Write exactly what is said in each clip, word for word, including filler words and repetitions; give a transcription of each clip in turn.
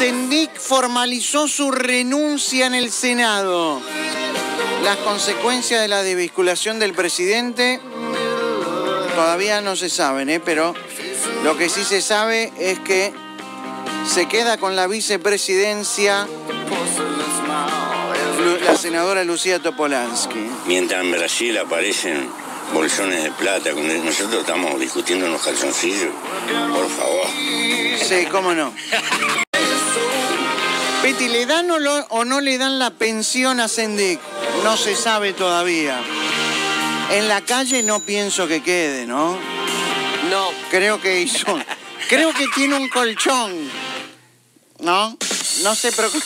Sendik formalizó su renuncia en el Senado. Las consecuencias de la desvinculación del presidente todavía no se saben, ¿eh? Pero lo que sí se sabe es que se queda con la vicepresidencia la senadora Lucía Topolansky. Mientras en Brasil aparecen bolsones de plata, nosotros estamos discutiendo unos calzoncillos. Por favor. Sí, cómo no. Peti, ¿le dan o, lo, o no le dan la pensión a Sendik? No se sabe todavía. En la calle no pienso que quede, ¿no? No. Creo que hizo... Creo que tiene un colchón. ¿No? No se preocupe.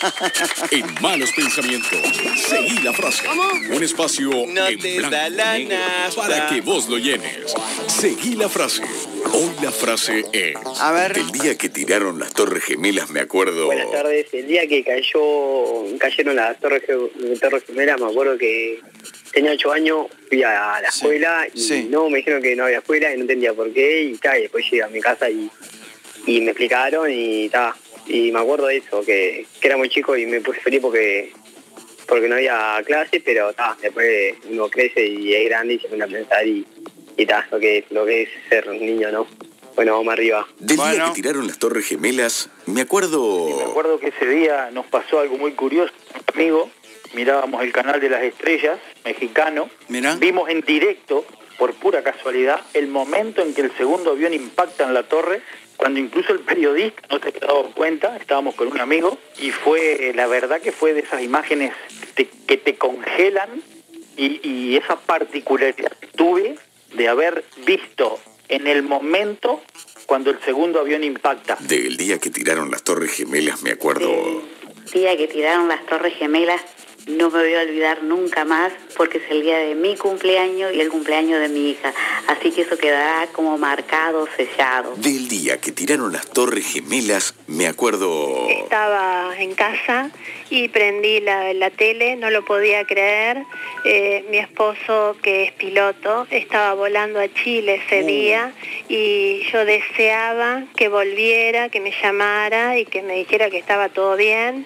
En Malos Pensamientos, seguí la frase. ¿Cómo? Un espacio No en te blanco da la y negro nafta. para que vos lo llenes. Seguí la frase. Hoy la frase es... A ver. El día que tiraron las Torres Gemelas, me acuerdo... Buenas tardes. El día que cayó, cayeron las Torres, torres Gemelas, me acuerdo que tenía ocho años, fui a la escuela y sí. no, me dijeron que no había escuela y no entendía por qué y, ta, y después llegué a mi casa y, y me explicaron y ta, y me acuerdo de eso, que, que era muy chico y me puse feliz porque porque no había clases, pero ta, después uno crece y es grande y se pone a pensar y, y ta, lo que, lo que es ser niño, ¿no? Bueno, vamos arriba. Del Bueno. día que tiraron las Torres Gemelas, me acuerdo... Me acuerdo que ese día nos pasó algo muy curioso, amigo. Mirábamos el canal de las estrellas, mexicano. Mirá. Vimos en directo, por pura casualidad, el momento en que el segundo avión impacta en la torre, cuando incluso el periodista no se había dado cuenta, estábamos con un amigo, y fue, la verdad que fue de esas imágenes que te, que te congelan, y, y esa particularidad que tuve de haber visto en el momento cuando el segundo avión impacta. Del día que tiraron las Torres Gemelas, me acuerdo... El día que tiraron las Torres Gemelas no me voy a olvidar nunca más porque es el día de mi cumpleaños y el cumpleaños de mi hija. Así que eso quedará como marcado, sellado. Del día que tiraron las Torres Gemelas, me acuerdo... Estaba en casa y prendí la, la tele, no lo podía creer. Eh, mi esposo, que es piloto, estaba volando a Chile ese día y yo deseaba que volviera, que me llamara y que me dijera que estaba todo bien.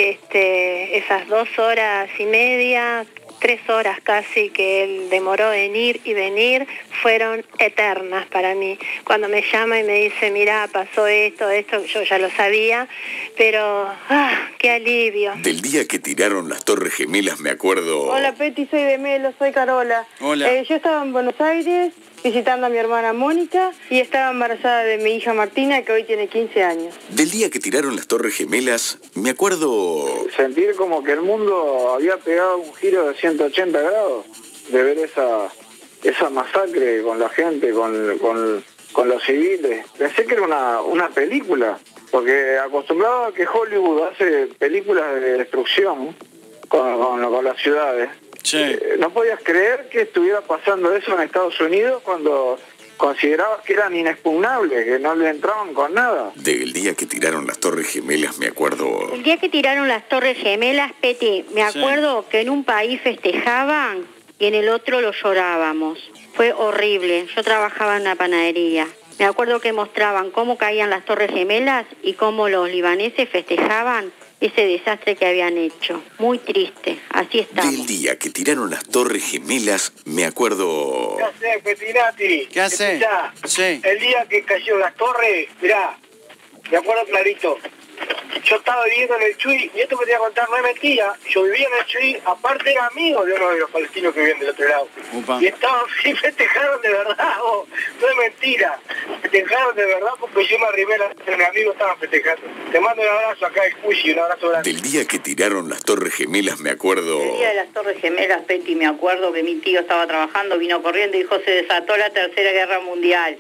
Este, esas dos horas y media, tres horas casi que él demoró en ir y venir, fueron eternas para mí. Cuando me llama y me dice, mira, pasó esto, esto, yo ya lo sabía, pero ¡ah, qué alivio! Del día que tiraron las Torres Gemelas, me acuerdo... Hola Peti, soy de Melo, soy Carola. Hola. Eh, yo estaba en Buenos Aires visitando a mi hermana Mónica y estaba embarazada de mi hija Martina, que hoy tiene quince años. Del día que tiraron las Torres Gemelas, me acuerdo... Sentir como que el mundo había pegado un giro de ciento ochenta grados, de ver esa, esa masacre con la gente, con, con, con los civiles. Pensé que era una, una película, porque acostumbrado a que Hollywood hace películas de destrucción con, con, con las ciudades. Sí. Eh, no podías creer que estuviera pasando eso en Estados Unidos cuando considerabas que eran inexpugnables, que no le entraban con nada. Del día que tiraron las Torres Gemelas, me acuerdo... El día que tiraron las Torres Gemelas, Peti, me acuerdo que en un país festejaban y en el otro lo llorábamos. Fue horrible. Yo trabajaba en una panadería. Me acuerdo que mostraban cómo caían las Torres Gemelas y cómo los libaneses festejaban ese desastre que habían hecho. Muy triste. Así estamos. Del día que tiraron las Torres Gemelas, me acuerdo... ¿Qué haces, Petinati? ¿Qué hace? Sí. El día que cayó las torres, mirá, me acuerdo clarito. Yo estaba viviendo en el Chuy, y esto que te voy a contar no es mentira. Yo vivía en el Chuy, aparte era amigo de uno de los palestinos que viven del otro lado. Upa. Y estaban, sí, festejaron de verdad, oh, no es mentira. Festejaron de verdad porque yo me arrimé, la, mis amigos estaban festejando. Te mando un abrazo acá de Cushi, un abrazo grande. Del día que tiraron las Torres Gemelas, me acuerdo... El día de las Torres Gemelas, Peti, me acuerdo que mi tío estaba trabajando, vino corriendo y dijo, se desató la Tercera Guerra Mundial.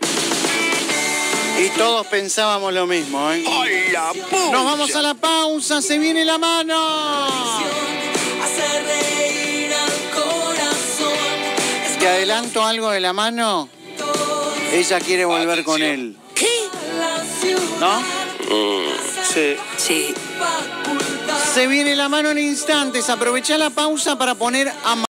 Y todos pensábamos lo mismo, ¿eh? ¡Ay, la pucha! Nos vamos a la pausa, se viene la mano. Te adelanto algo de la mano. Ella quiere volver con él. ¿Qué? ¿No? Mm, sí. Sí. Se viene la mano en instantes. Aprovecha la pausa para poner a